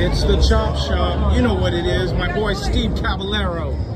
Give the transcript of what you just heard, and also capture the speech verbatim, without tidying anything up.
It's the Chop Shop. You know what it is. My boy Steve Caballero.